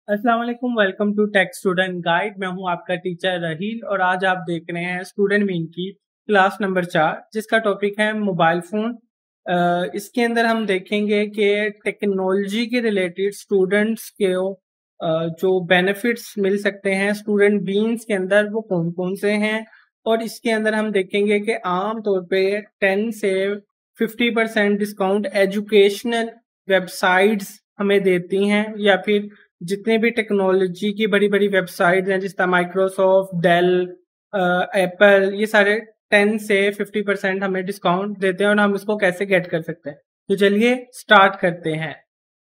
अस्सलाम वालेकुम, welcome to tech student guide. मैं हूं आपका टीचर रहील और आज आप देख रहे हैं स्टूडेंट मीन की क्लास नंबर 4 जिसका टॉपिक है मोबाइल फ़ोन। इसके अंदर हम देखेंगे कि टेक्नोलॉजी के रिलेटेड स्टूडेंट्स के जो बेनिफिट्स मिल सकते हैं स्टूडेंट बीन्स के अंदर वो कौन कौन से हैं, और इसके अंदर हम देखेंगे कि आम तौर पे 10 से 50% डिस्काउंट एजुकेशनल वेबसाइट्स हमें देती हैं, या फिर जितने भी टेक्नोलॉजी की बड़ी बड़ी वेबसाइट हैं जिस तरह माइक्रोसॉफ्ट, डेल, एप्पल, ये सारे 10 से 50% हमें डिस्काउंट देते हैं और हम इसको कैसे गेट कर सकते हैं। तो चलिए स्टार्ट करते हैं।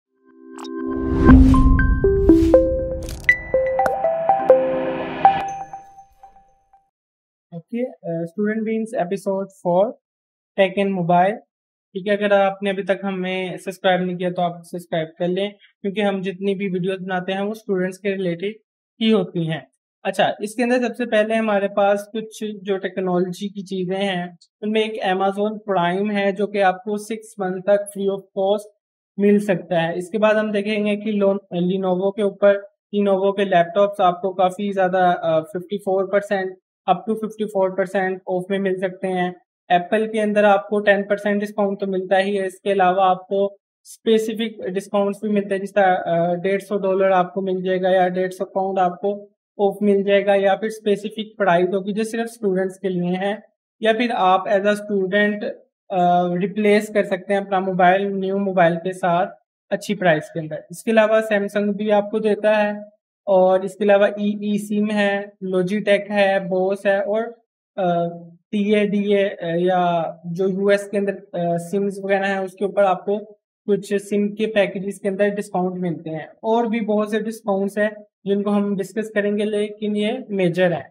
Okay, Student Beans episode 4 tech and mobile. ठीक है, अगर आपने अभी तक हमें सब्सक्राइब नहीं किया तो आप सब्सक्राइब कर लें, क्योंकि हम जितनी भी वीडियोस बनाते हैं वो स्टूडेंट्स के रिलेटेड ही होती हैं। अच्छा, इसके अंदर सबसे पहले हमारे पास कुछ जो टेक्नोलॉजी की चीज़ें हैं उनमें एक अमेजोन प्राइम है जो कि आपको 6 मंथ तक फ्री ऑफ कॉस्ट मिल सकता है। इसके बाद हम देखेंगे कि लिनोवो के लैपटॉप्स आपको काफ़ी ज़्यादा 54% अप टू 54% ऑफ में मिल सकते हैं। एप्पल के अंदर आपको 10% डिस्काउंट तो मिलता ही है, इसके अलावा आपको स्पेसिफिक डिस्काउंट्स भी मिलते हैं, जिस तरह $150 आपको मिल जाएगा या £150 आपको ऑफ मिल जाएगा, या फिर स्पेसिफिक प्राइस होगी जो सिर्फ स्टूडेंट्स के लिए है, या फिर आप एज अ स्टूडेंट रिप्लेस कर सकते हैं अपना मोबाइल न्यू मोबाइल के साथ अच्छी प्राइस के अंदर। इसके अलावा सैमसंग भी आपको देता है, और इसके अलावा ई सिम है, लॉजिटेक है, बोस है, और टीए या जो यूएस के अंदर सिम्स वगैरह हैं उसके ऊपर आपको कुछ सिम के पैकेजेस के अंदर डिस्काउंट मिलते हैं। और भी बहुत से डिस्काउंट्स हैं जिनको हम डिस्कस करेंगे, लेकिन ये मेजर है।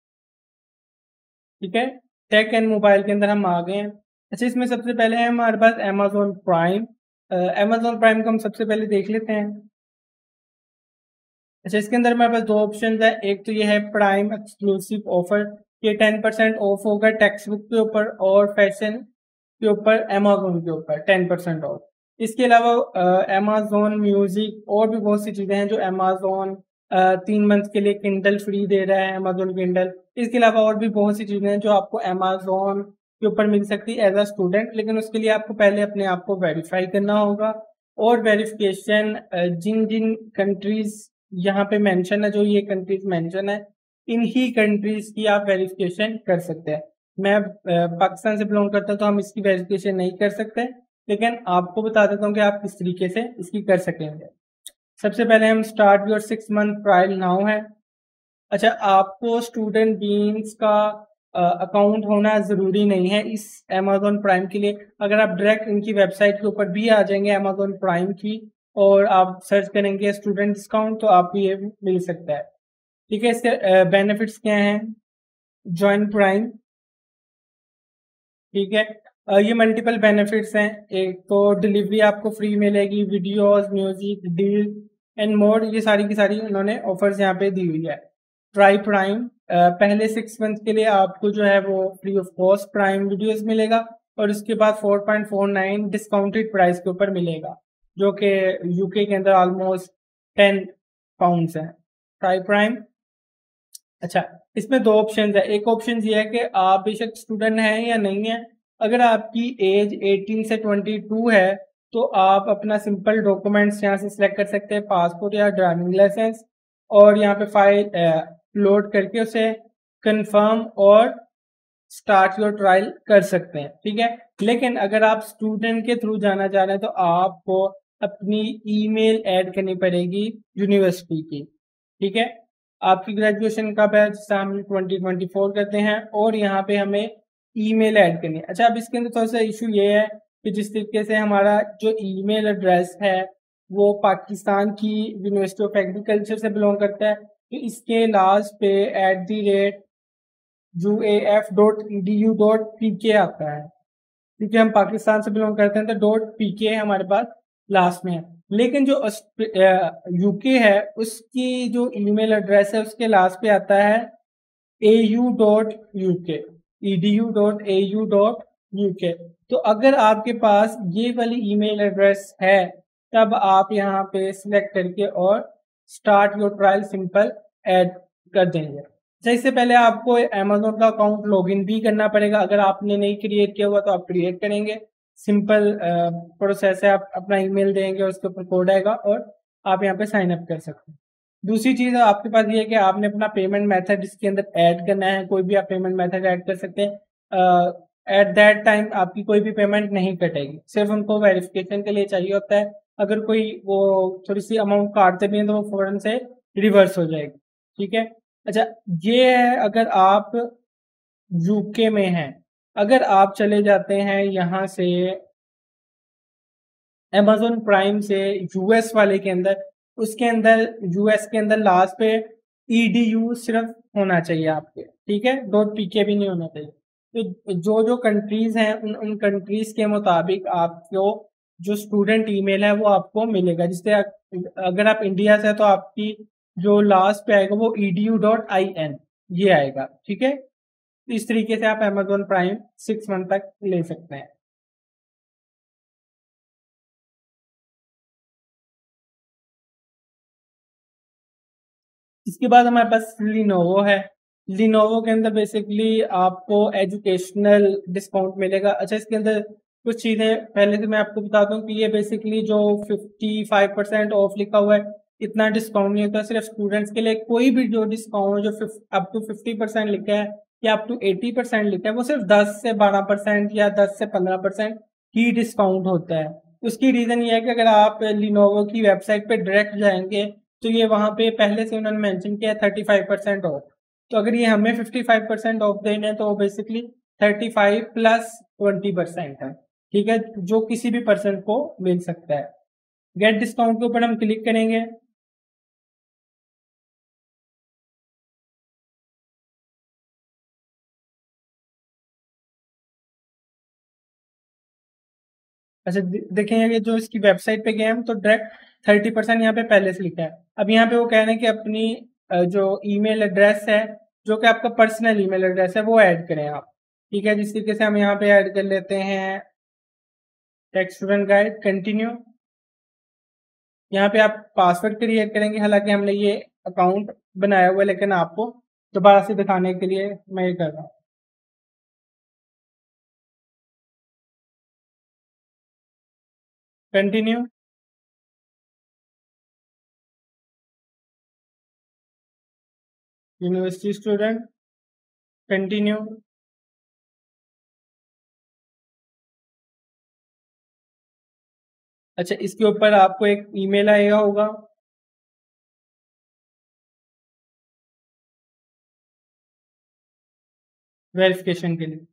ठीक है, टेक एंड मोबाइल के अंदर हम आ गए हैं। अच्छा, इसमें सबसे पहले है हमारे पास अमेजोन प्राइम। अमेजोन प्राइम को हम सबसे पहले देख लेते हैं। अच्छा, इसके अंदर हमारे पास दो ऑप्शन है। एक तो ये है प्राइम एक्सक्लूसिव ऑफर, ये 10% ऑफ होगा टेक्स्ट बुक के ऊपर और फैशन के ऊपर, अमेजोन के ऊपर 10% ऑफ। इसके अलावा अमेजोन म्यूजिक और भी बहुत सी चीज़ें हैं जो अमेजोन 3 मंथ के लिए किंडल फ्री दे रहा है, अमेजोन किंडल। इसके अलावा और भी बहुत सी चीज़ें हैं जो आपको अमेजोन के ऊपर मिल सकती है एज अ स्टूडेंट, लेकिन उसके लिए आपको पहले अपने आप को वेरीफाई करना होगा। और वेरिफिकेशन जिन जिन कंट्रीज यहाँ पे मेंशन है, जो ये कंट्रीज मेंशन है, इन ही कंट्रीज की आप वेरिफिकेशन कर सकते हैं। मैं पाकिस्तान से बिलोंग करता हूँ तो हम इसकी वेरिफिकेशन नहीं कर सकते, लेकिन आपको बता देता हूँ कि आप किस तरीके से इसकी कर सकेंगे। सबसे पहले हम start your 6 month trial now है। अच्छा, आपको स्टूडेंट बीन्स का अकाउंट होना ज़रूरी नहीं है इस अमेजोन प्राइम के लिए। अगर आप डायरेक्ट इनकी वेबसाइट के ऊपर भी आ जाएंगे अमेजोन प्राइम की और आप सर्च करेंगे स्टूडेंट डिस्काउंट, तो आपको ये मिल सकता है। ठीक है, इसके बेनिफिट्स क्या हैं? Join Prime. ठीक है, ये मल्टीपल बेनिफिट्स हैं। एक तो डिलीवरी आपको फ्री मिलेगी, videos, music, deal and more, ये सारी की सारी उन्होंने ऑफर्स यहाँ पे दी हुई है। ट्राई प्राइम, पहले 6 मंथ के लिए आपको जो है वो free of cost Prime videos मिलेगा, और उसके बाद 4.49 डिस्काउंटेड प्राइस के ऊपर मिलेगा, जो कि यूके के अंदर ऑलमोस्ट £10 है। Try Prime. अच्छा, इसमें दो ऑप्शन है। एक ऑप्शन ये है कि आप बेशक स्टूडेंट हैं या नहीं है, अगर आपकी एज 18 से 22 है तो आप अपना सिंपल डॉक्यूमेंट्स यहाँ से सिलेक्ट कर सकते हैं, पासपोर्ट या ड्राइविंग लाइसेंस, और यहाँ पे फाइल लोड करके उसे कंफर्म और स्टार्ट योर ट्रायल कर सकते हैं। ठीक है, लेकिन अगर आप स्टूडेंट के थ्रू जाना चाह रहे हैं तो आपको अपनी ईमेल ऐड करनी पड़ेगी यूनिवर्सिटी की। ठीक है, आपकी ग्रेजुएशन कब है, जिससे हम 2024 करते हैं, और यहाँ पे हमें ईमेल ऐड करनी है। अच्छा, अब इसके अंदर थोड़ा सा इशू ये है कि जिस तरीके से हमारा जो ईमेल एड्रेस है वो पाकिस्तान की यूनिवर्सिटी ऑफ एग्रीकल्चर से बिलोंग करता है, तो इसके लास्ट पे UAF.edu.pk आता है, क्योंकि हम पाकिस्तान से बिलोंग करते हैं तो .pk हमारे पास लास्ट में है। लेकिन जो यूके है उसकी जो ईमेल एड्रेस है उसके लास्ट पे आता है au.uk, edu.au.uk। तो अगर आपके पास ये वाली ईमेल एड्रेस है तब आप यहाँ पे सिलेक्ट करके और start your trial simple add कर देंगे। अच्छा, इससे पहले आपको अमेजोन का अकाउंट लॉगिन भी करना पड़ेगा। अगर आपने नहीं क्रिएट किया हुआ तो आप क्रिएट करेंगे। सिंपल प्रोसेस है, आप अपना ईमेल देंगे, उसके ऊपर कोड आएगा और आप यहाँ पे साइन अप कर सकते हैं। दूसरी चीज़ आपके पास ये है कि आपने अपना पेमेंट मेथड इसके अंदर ऐड करना है। कोई भी आप पेमेंट मेथड ऐड कर सकते हैं। एट दैट टाइम आपकी कोई भी पेमेंट नहीं कटेगी, सिर्फ उनको वेरिफिकेशन के लिए चाहिए होता है। अगर कोई वो थोड़ी सी अमाउंट काटते भी हैं तो वो फ़ौरन से रिवर्स हो जाएगी। ठीक है। अच्छा, ये है अगर आप यूके में हैं। अगर आप चले जाते हैं यहाँ से अमेज़न प्राइम से यूएस वाले के अंदर, उसके अंदर यूएस के अंदर लास्ट पे ईडीयू सिर्फ होना चाहिए आपके, ठीक है, डॉट पीके भी नहीं होना चाहिए। तो जो जो कंट्रीज हैं उन उन कंट्रीज के मुताबिक आपको जो स्टूडेंट ईमेल है वो आपको मिलेगा। जिससे अगर आप इंडिया से हैं तो आपकी जो लास्ट पे आएगा वो edu.in ये आएगा। ठीक है, तो इस तरीके से आप अमेज़न प्राइम 6 मंथ तक ले सकते हैं। इसके बाद हमारे पास लिनोवो है। लिनोवो के अंदर बेसिकली आपको एजुकेशनल डिस्काउंट मिलेगा। अच्छा, इसके अंदर कुछ चीज़ें पहले से मैं आपको बता दूं कि ये बेसिकली जो 55% ऑफ लिखा हुआ है, इतना डिस्काउंट नहीं होता, सिर्फ स्टूडेंट्स के लिए। कोई भी जो डिस्काउंट जो अप टू 50% लिखा है या अप टू 80% लिखा है, वो सिर्फ 10 से 12% या 10 से 15% ही डिस्काउंट होता है। उसकी रीज़न ये है कि अगर आप लिनोवो की वेबसाइट पे डायरेक्ट जाएंगे तो ये वहाँ पे पहले से उन्होंने मेंशन किया है 35% ऑफ। तो अगर ये हमें 55% ऑफ देना है तो बेसिकली 35 प्लस 20% है। ठीक है, जो किसी भी पर्सन को मिल सकता है। गेट डिस्काउंट के ऊपर हम क्लिक करेंगे। अच्छा, देखेंगे कि जो इसकी वेबसाइट पे गए हम तो डायरेक्ट 30% यहाँ पे पहले से लिखा है। अब यहाँ पे वो कह रहे हैं कि अपनी जो ईमेल एड्रेस है, जो कि आपका पर्सनल ईमेल एड्रेस है, वो ऐड करें आप। ठीक है, जिस तरीके से हम यहाँ पे ऐड कर लेते हैं टेक्स्ट स्टूडेंट गाइड, कंटिन्यू। यहाँ पे आप पासवर्ड क्रिएट करेंगे। हालांकि हमने ये अकाउंट बनाया हुआ है, लेकिन आपको दोबारा से दिखाने के लिए मैं ये कर रहा हूँ। कंटिन्यू। University student, continue. अच्छा, इसके ऊपर आपको एक ईमेल आएगा होगा वेरिफिकेशन के लिए।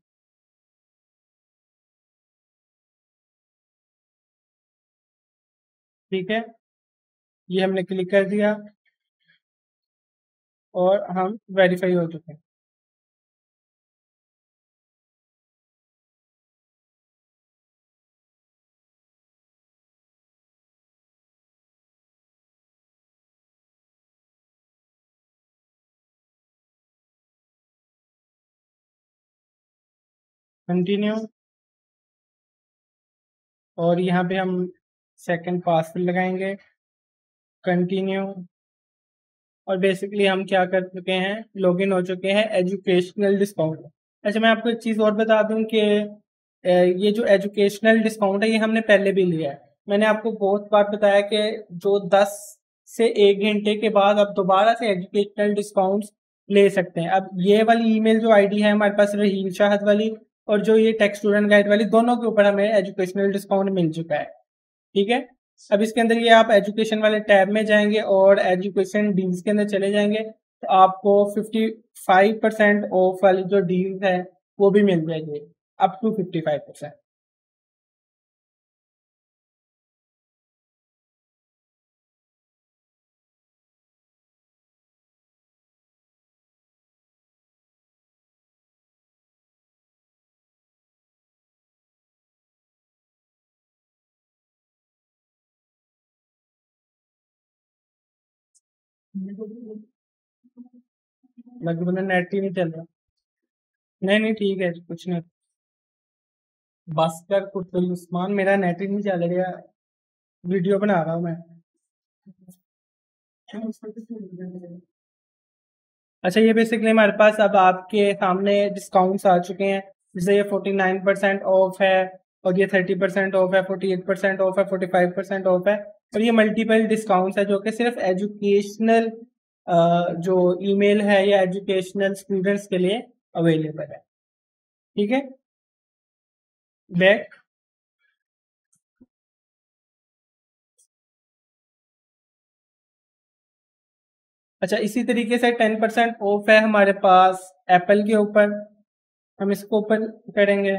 ठीक है, ये हमने क्लिक कर दिया और हम वेरीफाई हो चुके हैं। कंटिन्यू। और यहाँ पे हम सेकंड पासवर्ड लगाएंगे। कंटिन्यू। और बेसिकली हम क्या कर चुके हैं, लॉगिन हो चुके हैं एजुकेशनल डिस्काउंट। अच्छा, मैं आपको एक चीज़ और बता दूं कि ये जो एजुकेशनल डिस्काउंट है ये हमने पहले भी लिया है। मैंने आपको बहुत बार बताया कि जो 10 से 1 घंटे के बाद आप दोबारा से एजुकेशनल डिस्काउंट्स ले सकते हैं। अब ये वाली ईमेल जो आईडी है हमारे पास, रहील शाहद वाली, और जो ये टेक्स्ट स्टूडेंट गाइड वाली, दोनों के ऊपर हमें एजुकेशनल डिस्काउंट मिल चुका है। ठीक है, अब इसके अंदर ये आप एजुकेशन वाले टैब में जाएंगे और एजुकेशन डील्स के अंदर चले जाएंगे तो आपको 55% ऑफ वाली जो डील्स है वो भी मिल जाएगी, अप टू 55%। लगभग नेट ही नहीं चल रहा। नहीं नहीं, ठीक है, कुछ नहीं। बस कर कुछ उस्मान, मेरा नेट ही नहीं चल रहा, वीडियो बना रहा हूँ मैं। अच्छा, ये बेसिकली हमारे पास अब आपके सामने डिस्काउंट्स आ चुके हैं। जैसे ये 49% ऑफ है, और ये 30% ऑफ है, 48% ऑफ है, 45% ऑफ है, और ये मल्टीपल डिस्काउंट्स है जो कि सिर्फ एजुकेशनल जो ईमेल है या एजुकेशनल स्टूडेंट्स के लिए अवेलेबल है। ठीक है, बैक। अच्छा, इसी तरीके से 10% ऑफ है हमारे पास एप्पल के ऊपर। हम इसको ओपन करेंगे।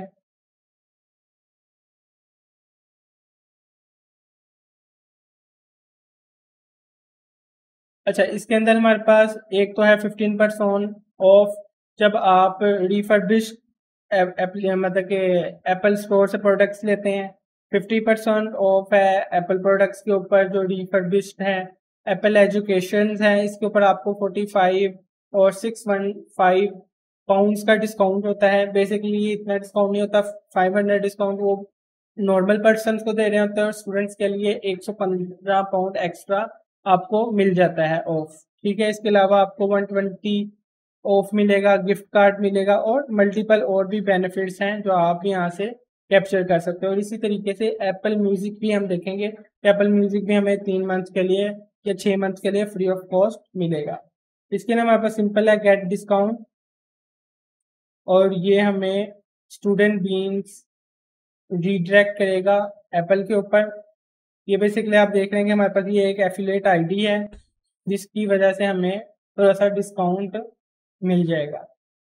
अच्छा, इसके अंदर हमारे पास एक तो है 15% ऑफ जब आप रिफर्बिश मतलब कि एप्पल स्टोर से प्रोडक्ट्स लेते हैं। 50% ऑफ है एप्पल प्रोडक्ट्स के ऊपर जो रिफर्बिश्ड हैं। एप्पल एजुकेशन है, इसके ऊपर आपको 45 और 615 पाउंड्स का डिस्काउंट होता है। बेसिकली इतना डिस्काउंट नहीं होता, 500 डिस्काउंट वो नॉर्मल पर्सन को दे रहे होते हैं, और स्टूडेंट्स के लिए 115 पाउंड एक्स्ट्रा आपको मिल जाता है ऑफ। ठीक है, इसके अलावा आपको 120 ऑफ मिलेगा, गिफ्ट कार्ड मिलेगा, और मल्टीपल और भी बेनिफिट्स हैं जो आप यहाँ से कैप्चर कर सकते हो। और इसी तरीके से एप्पल म्यूजिक भी हम देखेंगे। एप्पल म्यूजिक भी हमें 3 मंथ के लिए या 6 मंथ के लिए फ्री ऑफ कॉस्ट मिलेगा। इसके लिए हमारे पास सिंपल है गेट डिस्काउंट, और ये हमें स्टूडेंट बीन्स रिडायरेक्ट करेगा एप्पल के ऊपर। ये बेसिकली आप देख रहे हैं कि हमारे पास ये एक एफिलिएट आईडी है जिसकी वजह से हमें थोड़ा सा डिस्काउंट मिल जाएगा।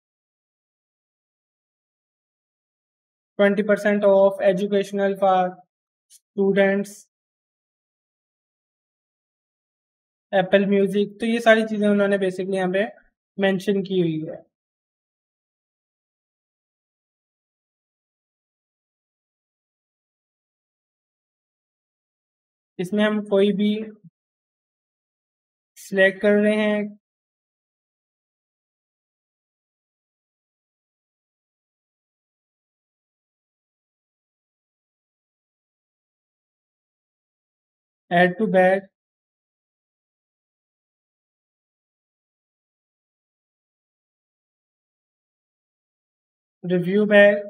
20% off educational for students, Apple music, तो ये सारी चीज़ें उन्होंने बेसिकली यहाँ पे मेंशन की हुई है। इसमें हम कोई भी सिलेक्ट कर रहे हैं। Add to bag, review bag,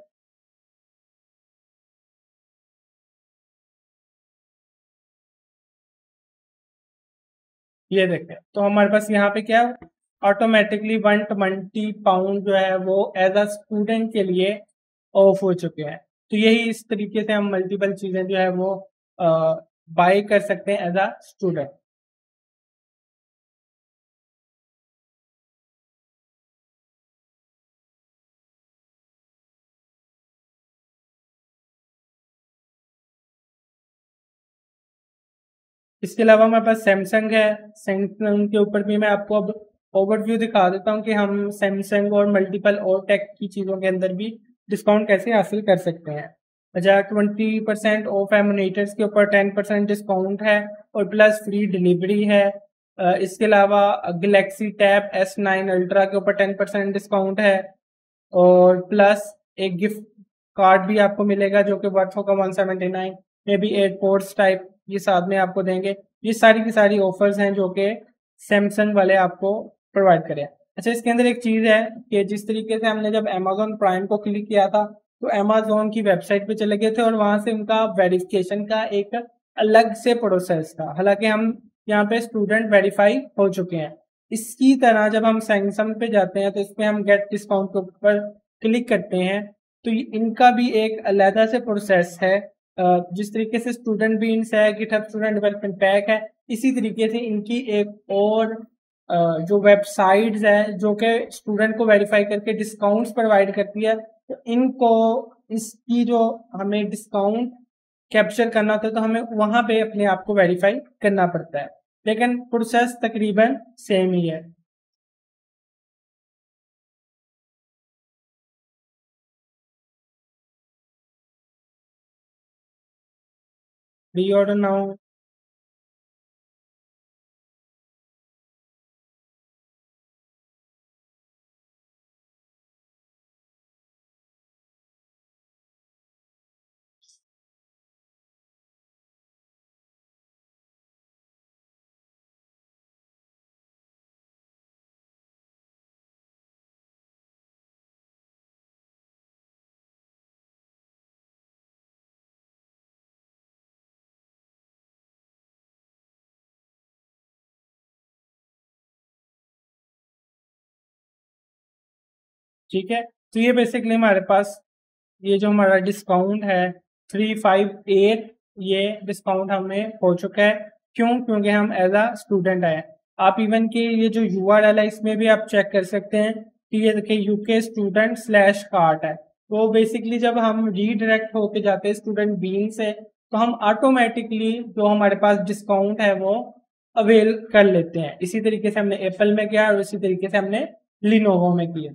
ये देखें तो हमारे पास यहाँ पे क्या ऑटोमेटिकली 120 पाउंड जो है वो एज अ स्टूडेंट के लिए ऑफ हो चुके हैं। तो यही इस तरीके से हम मल्टीपल चीज़ें जो है वो बाय कर सकते हैं एज अ स्टूडेंट। इसके अलावा हमारे पास सैमसंग है। सैमसंग के ऊपर भी मैं आपको अब ओवरव्यू दिखा देता हूँ कि हम सैमसंग और मल्टीपल और टेक की चीज़ों के अंदर भी डिस्काउंट कैसे हासिल कर सकते हैं। अच्छा, 20% ऑफ है, मोनीटर्स के ऊपर 10% डिस्काउंट है, और प्लस फ्री डिलीवरी है। इसके अलावा गलेक्सी टैब S9 अल्ट्रा के ऊपर 10% डिस्काउंट है, और प्लस एक गिफ्ट कार्ड भी आपको मिलेगा जो कि वर्थ होगा 179, मे बी एयरपोर्ट्स टाइप ये साथ में आपको देंगे। ये सारी की सारी ऑफर्स हैं जो कि सैमसंग वाले आपको प्रोवाइड करें। अच्छा, इसके अंदर एक चीज़ है कि जिस तरीके से हमने जब अमेजोन प्राइम को क्लिक किया था तो अमेजोन की वेबसाइट पे चले गए थे, और वहां से उनका वेरिफिकेशन का एक अलग से प्रोसेस था। हालांकि हम यहाँ पे स्टूडेंट वेरीफाई हो चुके हैं। इसकी तरह जब हम सैमसंग पे जाते हैं तो इस पे हम गेट डिस्काउंट के ऊपर क्लिक करते हैं, तो इनका भी एक अलग से प्रोसेस है। जिस तरीके से स्टूडेंट बीन्स है, गिटहब स्टूडेंट डेवलपमेंट पैक है, इसी तरीके से इनकी एक और जो वेबसाइट्स है जो कि स्टूडेंट को वेरीफाई करके डिस्काउंट्स प्रोवाइड करती है, तो इनको इसकी जो हमें डिस्काउंट कैप्चर करना होता है तो हमें वहां पे अपने आप को वेरीफाई करना पड़ता है, लेकिन प्रोसेस तकरीबन सेम ही है। री ऑर्डर नाउ। ठीक है। तो ये बेसिकली हमारे पास ये जो हमारा डिस्काउंट है 358, ये डिस्काउंट हमें हो चुका है। क्यों? क्योंकि हम एज अ स्टूडेंट आए। आप इवन के ये जो URL है इसमें भी आप चेक कर सकते हैं कि ये देखिए UK स्टूडेंट स्लैश कार्ट है। तो बेसिकली जब हम रीडायरेक्ट होके जाते हैं स्टूडेंट बीइंग से, तो हम ऑटोमेटिकली जो हमारे पास डिस्काउंट है वो अवेल कर लेते हैं। इसी तरीके से हमने एप्पल में किया और इसी तरीके से हमने लिनोवो में किया।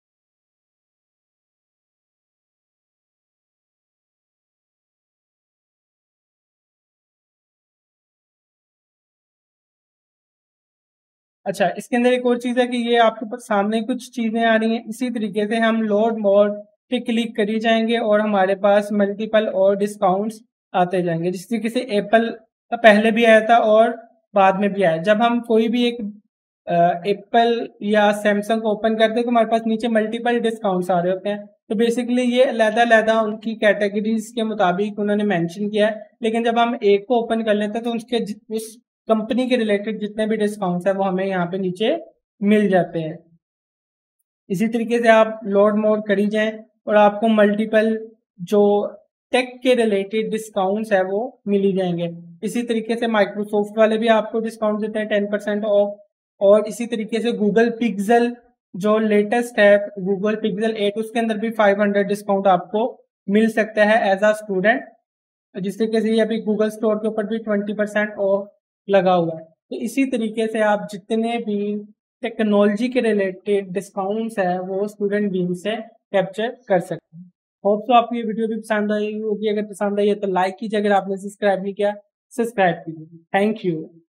अच्छा, इसके अंदर एक और चीज़ है कि ये आपके पास सामने कुछ चीज़ें आ रही हैं, इसी तरीके से हम लोड मोर पे क्लिक करी जाएंगे और हमारे पास मल्टीपल और डिस्काउंट्स आते जाएंगे। जिस तरीके से एप्पल का पहले भी आया था और बाद में भी आया। जब हम कोई भी एक एप्पल या सैमसंग को ओपन करते हैं तो हमारे पास नीचे मल्टीपल डिस्काउंट्स आ रहे होते हैं। तो बेसिकली ये अलग-अलग उनकी कैटेगरीज के मुताबिक उन्होंने मेंशन किया है। लेकिन जब हम एक को ओपन कर लेते हैं तो उसके उस कंपनी के रिलेटेड जितने भी डिस्काउंट्स हैं वो हमें यहाँ पे नीचे मिल जाते हैं। इसी तरीके से आप लोड मोड करी जाएं और आपको मल्टीपल जो टेक के रिलेटेड डिस्काउंट्स है वो मिल ही जाएंगे। इसी तरीके से माइक्रोसॉफ्ट वाले भी आपको डिस्काउंट देते हैं 10% ऑफ। और इसी तरीके से गूगल पिक्सल जो लेटेस्ट है गूगल पिक्सल 8 उसके अंदर भी 500 डिस्काउंट आपको मिल सकता है एज अ स्टूडेंट। जिस तरीके से ये अभी गूगल स्टोर के ऊपर भी 20% ऑफ लगा हुआ है। तो इसी तरीके से आप जितने भी टेक्नोलॉजी के रिलेटेड डिस्काउंट्स है वो स्टूडेंट बीन से कैप्चर कर सकते हैं। होप सो आपको ये वीडियो भी पसंद आई होगी। अगर पसंद आई है तो लाइक कीजिए, अगर आपने सब्सक्राइब नहीं किया सब्सक्राइब कीजिए। Thank you.